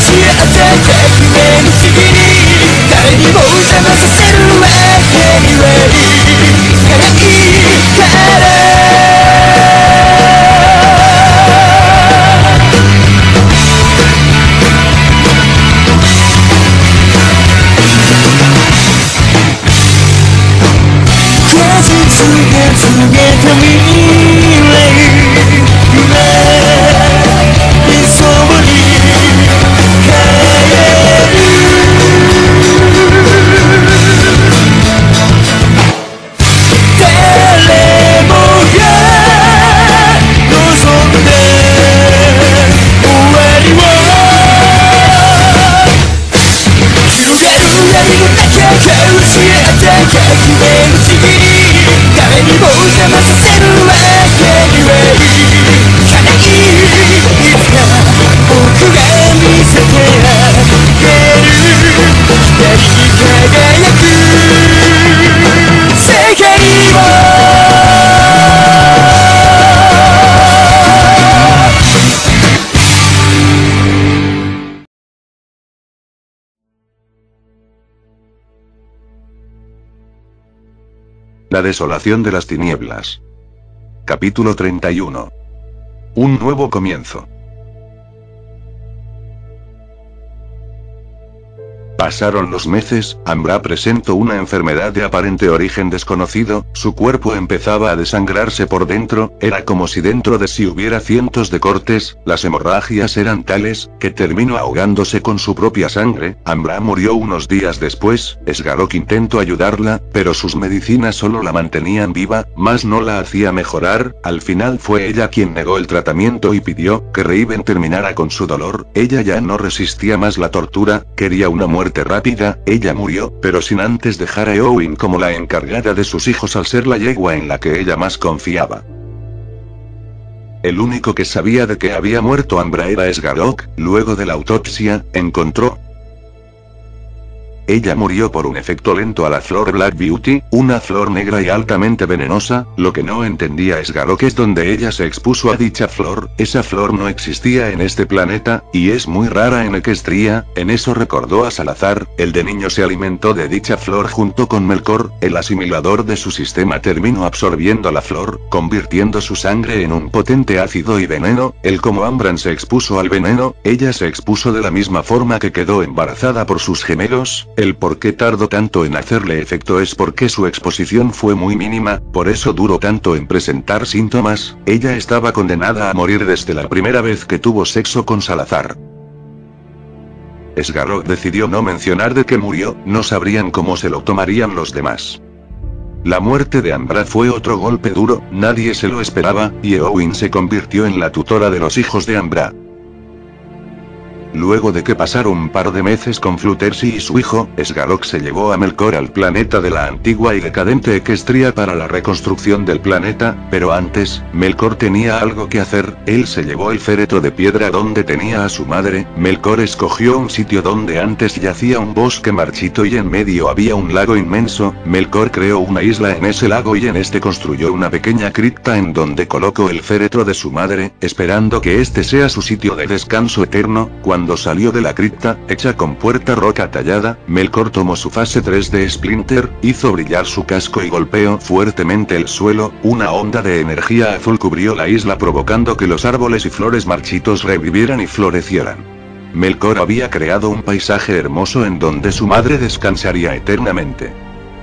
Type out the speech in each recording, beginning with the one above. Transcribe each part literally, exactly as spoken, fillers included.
し合って革命の次に誰にも邪魔させるわけにはいかないから果実が告げた未来夢理想に変える誰もが望んで終わりを広がる闇の中交し合った革命の時期に誰にも邪魔させるわけにはいかないいつか僕が見せてあげる光り輝く世界を La desolación de las tinieblas. Capítulo treinta y uno. Un nuevo comienzo. Pasaron los meses, Ambra presentó una enfermedad de aparente origen desconocido, su cuerpo empezaba a desangrarse por dentro, era como si dentro de sí hubiera cientos de cortes, las hemorragias eran tales, que terminó ahogándose con su propia sangre. Ambra murió unos días después, Sgarok intentó ayudarla, pero sus medicinas solo la mantenían viva, más no la hacía mejorar, al final fue ella quien negó el tratamiento y pidió que Raven terminara con su dolor, ella ya no resistía más la tortura, quería una muerte rápida, ella murió, pero sin antes dejar a Eowyn como la encargada de sus hijos al ser la yegua en la que ella más confiaba. El único que sabía de que había muerto Ambra era Sgarok, luego de la autopsia, encontró Ella murió por un efecto lento a la flor Black Beauty, una flor negra y altamente venenosa. Lo que no entendía Sgarok es donde ella se expuso a dicha flor. Esa flor no existía en este planeta, y es muy rara en Equestria. En eso recordó a Salazar, el de niño se alimentó de dicha flor junto con Melkor, el asimilador de su sistema terminó absorbiendo la flor, convirtiendo su sangre en un potente ácido y veneno. El como Ambran se expuso al veneno, ella se expuso de la misma forma que quedó embarazada por sus gemelos. El por qué tardó tanto en hacerle efecto es porque su exposición fue muy mínima, por eso duró tanto en presentar síntomas. Ella estaba condenada a morir desde la primera vez que tuvo sexo con Salazar. Sgarok decidió no mencionar de que murió, no sabrían cómo se lo tomarían los demás. La muerte de Ambra fue otro golpe duro, nadie se lo esperaba, y Eowyn se convirtió en la tutora de los hijos de Ambra. Luego de que pasaron un par de meses con Fluttershy y su hijo, Sgarok se llevó a Melkor al planeta de la antigua y decadente Equestria para la reconstrucción del planeta, pero antes, Melkor tenía algo que hacer. Él se llevó el féretro de piedra donde tenía a su madre. Melkor escogió un sitio donde antes yacía un bosque marchito y en medio había un lago inmenso. Melkor creó una isla en ese lago y en este construyó una pequeña cripta en donde colocó el féretro de su madre, esperando que este sea su sitio de descanso eterno. Cuando Cuando salió de la cripta, hecha con puerta roca tallada, Melkor tomó su fase tres de Splinter, hizo brillar su casco y golpeó fuertemente el suelo. Una onda de energía azul cubrió la isla provocando que los árboles y flores marchitos revivieran y florecieran. Melkor había creado un paisaje hermoso en donde su madre descansaría eternamente.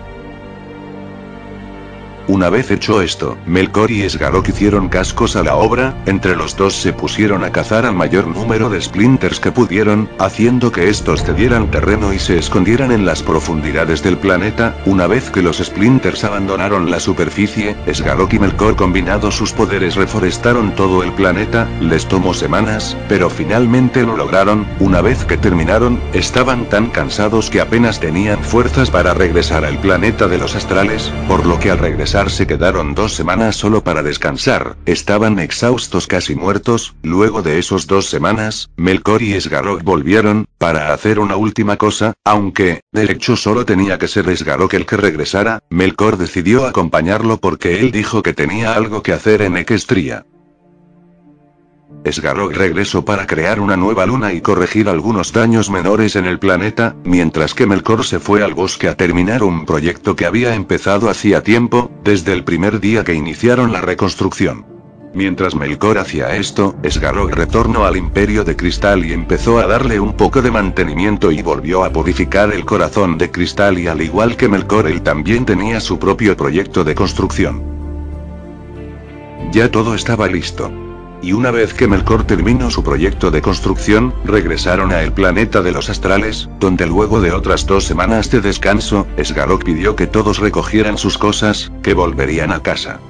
Una vez hecho esto, Melkor y Sgarok hicieron cascos a la obra. Entre los dos se pusieron a cazar al mayor número de splinters que pudieron, haciendo que estos cedieran terreno y se escondieran en las profundidades del planeta. Una vez que los splinters abandonaron la superficie, Sgarok y Melkor combinados sus poderes reforestaron todo el planeta. Les tomó semanas, pero finalmente lo lograron. Una vez que terminaron, estaban tan cansados que apenas tenían fuerzas para regresar al planeta de los astrales, por lo que al regresar se quedaron dos semanas solo para descansar. Estaban exhaustos, casi muertos. Luego de esos dos semanas, Melkor y Sgarok volvieron, para hacer una última cosa, aunque, de hecho solo tenía que ser Sgarok el que regresara. Melkor decidió acompañarlo porque él dijo que tenía algo que hacer en Equestria. Sgarok regresó para crear una nueva luna y corregir algunos daños menores en el planeta, mientras que Melkor se fue al bosque a terminar un proyecto que había empezado hacía tiempo, desde el primer día que iniciaron la reconstrucción. Mientras Melkor hacía esto, Sgarok retornó al Imperio de Cristal y empezó a darle un poco de mantenimiento y volvió a purificar el corazón de cristal, y al igual que Melkor, él también tenía su propio proyecto de construcción. Ya todo estaba listo. Y una vez que Melkor terminó su proyecto de construcción, regresaron a el planeta de los astrales, donde luego de otras dos semanas de descanso, Sgarok pidió que todos recogieran sus cosas, que volverían a casa.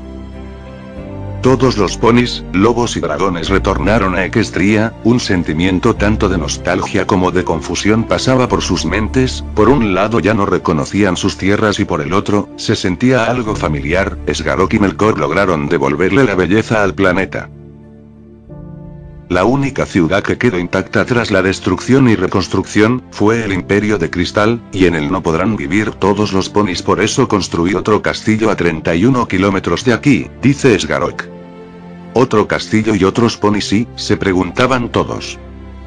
Todos los ponis, lobos y dragones retornaron a Equestria. Un sentimiento tanto de nostalgia como de confusión pasaba por sus mentes. Por un lado ya no reconocían sus tierras y por el otro, se sentía algo familiar. Sgarok y Melkor lograron devolverle la belleza al planeta. La única ciudad que quedó intacta tras la destrucción y reconstrucción, fue el Imperio de Cristal, y en él no podrán vivir todos los ponis, por eso construí otro castillo a treinta y uno kilómetros de aquí, dice Sgarok. ¿Otro castillo y otros ponis sí?, se preguntaban todos.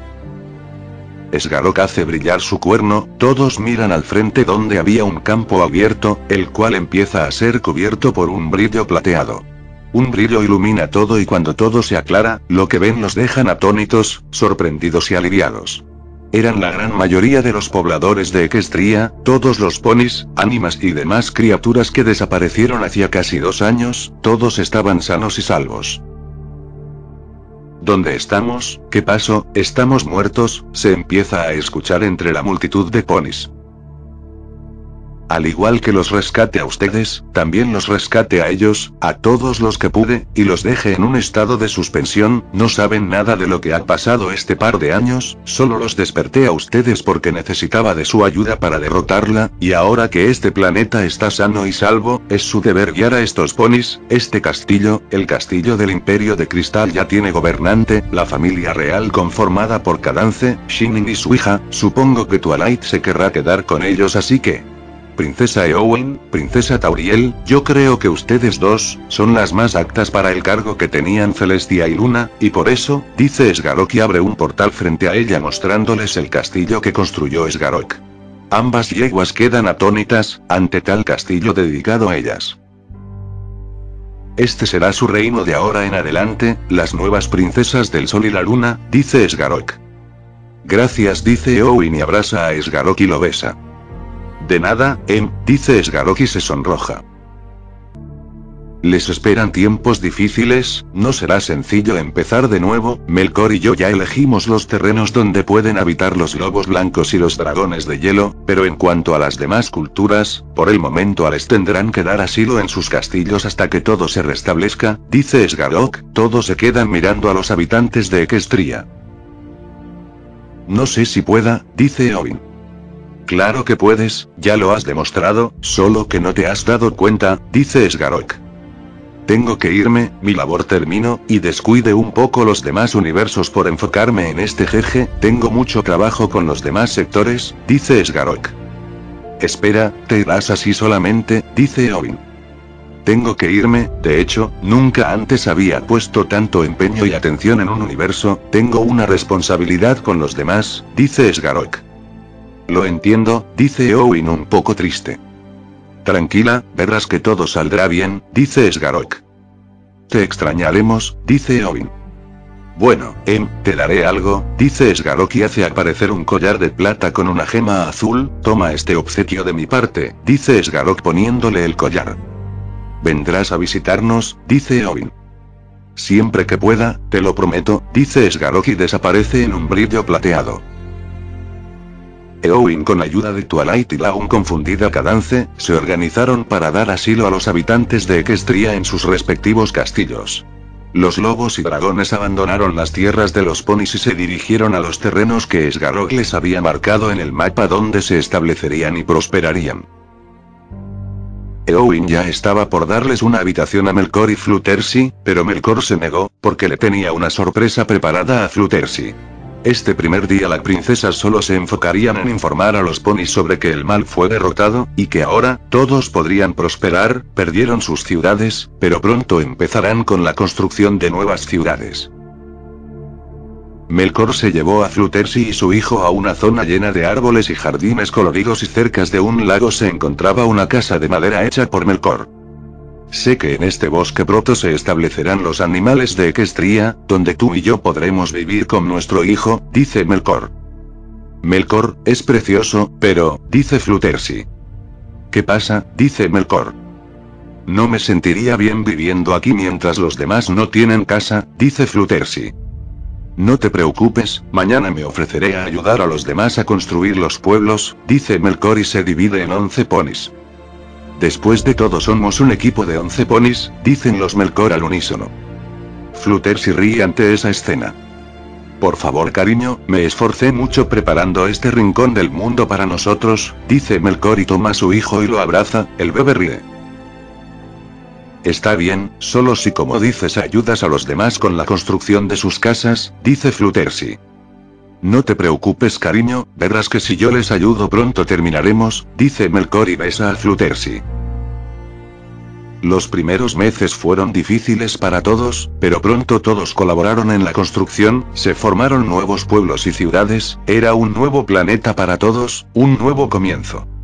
Sgarok hace brillar su cuerno, todos miran al frente donde había un campo abierto, el cual empieza a ser cubierto por un brillo plateado. Un brillo ilumina todo y cuando todo se aclara, lo que ven los dejan atónitos, sorprendidos y aliviados. Eran la gran mayoría de los pobladores de Equestria, todos los ponis, ánimas y demás criaturas que desaparecieron hacía casi dos años, todos estaban sanos y salvos. ¿Dónde estamos? ¿Qué pasó? ¿Estamos muertos?, se empieza a escuchar entre la multitud de ponis. Al igual que los rescate a ustedes, también los rescate a ellos, a todos los que pude, y los deje en un estado de suspensión. No saben nada de lo que ha pasado este par de años, solo los desperté a ustedes porque necesitaba de su ayuda para derrotarla, y ahora que este planeta está sano y salvo, es su deber guiar a estos ponis. Este castillo, el castillo del Imperio de Cristal, ya tiene gobernante, la familia real conformada por Cadance, Shining y su hija. Supongo que Twilight se querrá quedar con ellos, así que... Princesa Eowyn, Princesa Tauriel, yo creo que ustedes dos, son las más aptas para el cargo que tenían Celestia y Luna, y por eso, dice Sgarok y abre un portal frente a ella mostrándoles el castillo que construyó Sgarok. Ambas yeguas quedan atónitas, ante tal castillo dedicado a ellas. Este será su reino de ahora en adelante, las nuevas princesas del sol y la luna, dice Sgarok. Gracias, dice Eowyn y abraza a Sgarok y lo besa. De nada, Em, dice Sgarok y se sonroja. Les esperan tiempos difíciles, no será sencillo empezar de nuevo. Melkor y yo ya elegimos los terrenos donde pueden habitar los lobos blancos y los dragones de hielo, pero en cuanto a las demás culturas, por el momento les tendrán que dar asilo en sus castillos hasta que todo se restablezca, dice Sgarok. Todos se quedan mirando a los habitantes de Equestria. No sé si pueda, dice Eowyn. Claro que puedes, ya lo has demostrado, solo que no te has dado cuenta, dice Sgarok. Tengo que irme, mi labor terminó, y descuide un poco los demás universos por enfocarme en este jeje. Tengo mucho trabajo con los demás sectores, dice Sgarok. Espera, ¿te irás así solamente?, dice Eowyn. Tengo que irme, de hecho, nunca antes había puesto tanto empeño y atención en un universo, tengo una responsabilidad con los demás, dice Sgarok. Lo entiendo, dice Eowyn un poco triste. Tranquila, verás que todo saldrá bien, dice Sgarok. Te extrañaremos, dice Eowyn. Bueno, Em, te daré algo, dice Sgarok y hace aparecer un collar de plata con una gema azul. Toma este obsequio de mi parte, dice Sgarok poniéndole el collar. Vendrás a visitarnos, dice Eowyn. Siempre que pueda, te lo prometo, dice Sgarok y desaparece en un brillo plateado. Eowyn con ayuda de Twilight y la aún confundida Cadance, se organizaron para dar asilo a los habitantes de Equestria en sus respectivos castillos. Los lobos y dragones abandonaron las tierras de los ponis y se dirigieron a los terrenos que Sgarok les había marcado en el mapa donde se establecerían y prosperarían. Eowyn ya estaba por darles una habitación a Melkor y Fluttershy, pero Melkor se negó, porque le tenía una sorpresa preparada a Fluttershy. Este primer día las princesas solo se enfocarían en informar a los ponis sobre que el mal fue derrotado, y que ahora, todos podrían prosperar. Perdieron sus ciudades, pero pronto empezarán con la construcción de nuevas ciudades. Melkor se llevó a Fluttershy y su hijo a una zona llena de árboles y jardines coloridos y cerca de un lago se encontraba una casa de madera hecha por Melkor. Sé que en este bosque pronto se establecerán los animales de Equestria, donde tú y yo podremos vivir con nuestro hijo, dice Melkor. Melkor, es precioso, pero, dice Fluttershy. ¿Qué pasa?, dice Melkor. No me sentiría bien viviendo aquí mientras los demás no tienen casa, dice Fluttershy. No te preocupes, mañana me ofreceré a ayudar a los demás a construir los pueblos, dice Melkor y se divide en once ponis. Después de todo somos un equipo de once ponis, dicen los Melkor al unísono. Fluttershy ríe ante esa escena. Por favor cariño, me esforcé mucho preparando este rincón del mundo para nosotros, dice Melkor y toma a su hijo y lo abraza, el bebé ríe. Está bien, solo si como dices ayudas a los demás con la construcción de sus casas, dice Fluttershy. No te preocupes cariño, verás que si yo les ayudo pronto terminaremos, dice Melkor y besa a Fluttershy. Los primeros meses fueron difíciles para todos, pero pronto todos colaboraron en la construcción, se formaron nuevos pueblos y ciudades, era un nuevo planeta para todos, un nuevo comienzo.